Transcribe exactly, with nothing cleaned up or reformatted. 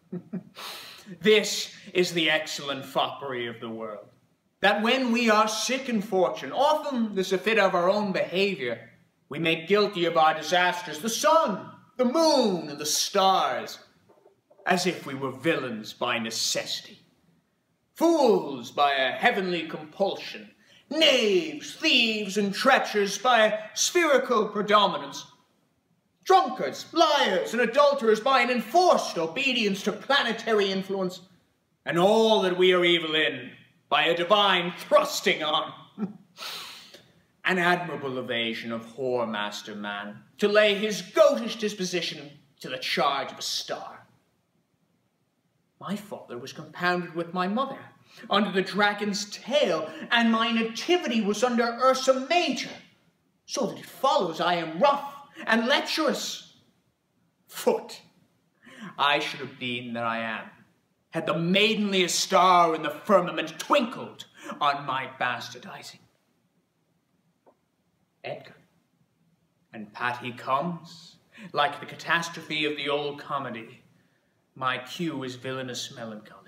This is the excellent foppery of the world, that when we are sick in fortune, often the surfeit of our own behavior, we make guilty of our disasters the sun, the moon, and the stars, as if we were villains by necessity, fools by a heavenly compulsion, knaves, thieves, and treachers by a spherical predominance, drunkards, liars, and adulterers by an enforced obedience to planetary influence, and all that we are evil in by a divine thrusting on. An admirable evasion of whoremaster man, to lay his goatish disposition to the charge of a star. My father was compounded with my mother under the dragon's tail, and my nativity was under Ursa Major, so that it follows I am rough and lecherous. Foot, I should have been that I am, had the maidenliest star in the firmament twinkled on my bastardizing. Edgar, and Pat he comes, like the catastrophe of the old comedy. My cue is villainous melancholy.